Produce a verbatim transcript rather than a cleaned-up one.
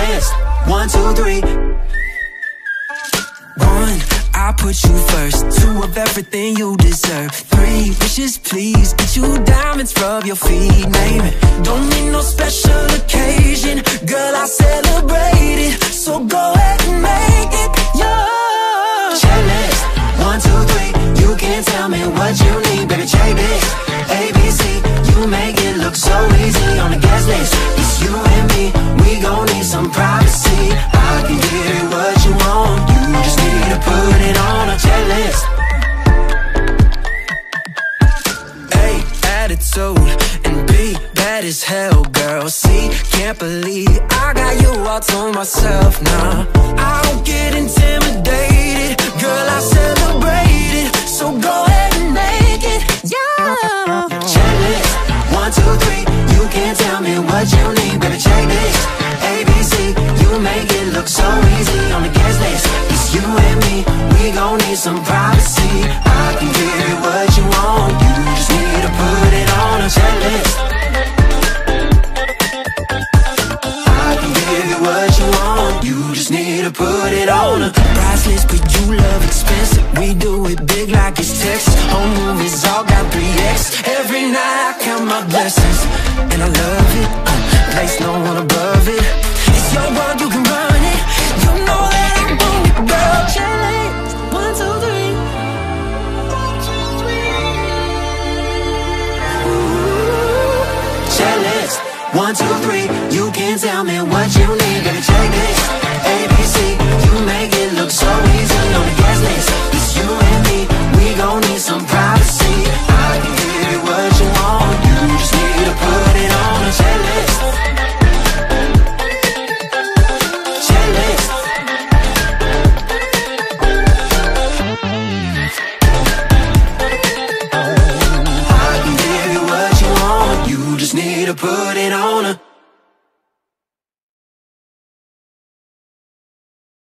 Checklist, one, two, three. One, I put you first. Two of everything you deserve. Three, wishes please. Get you diamonds, rub your feet, name it. Don't need no special occasion, girl, I celebrate it. So go ahead and make it yours. Checklist, one, two, three. You can tell me what you need, baby, check this. A, B, C, you make it look so easy on the guest list. It's you and me, we gon' need some privacy. I can give you what you want, you just need to put it on a checklist. A, attitude, and B, bad as hell, girl. C, can't believe I got you all to myself now. I don't get intimidated, girl, I celebrate it. So go ahead and make it, yeah. Checklist, one, two, three. You can tell me what you need, baby, check this. A, B, C, you make it look so easy on the guest list. It's you and me, we gon' need some privacy. I can give you what you want, you just need to put it on a checklist. I can give you what you want, you just need to put it on a priceless, but you love expensive. We do it big like it's Texas. Home movies all got three X. Every night I count my blessings, and I love it. Uh, place no one above it. It's your world, you can run it. You know that I want it, girl. Checklist, one, two, three. One, two, three. Ooh. Checklist, one, two, three. You can tell me what you need, baby, check this. A, B, C, you make it look so easy on the guest list. It's you and me, we gon' need some privacy. I can give you what you want, you just need to put it on a checklist. Checklist. I can give you what you want, you just need to put it on a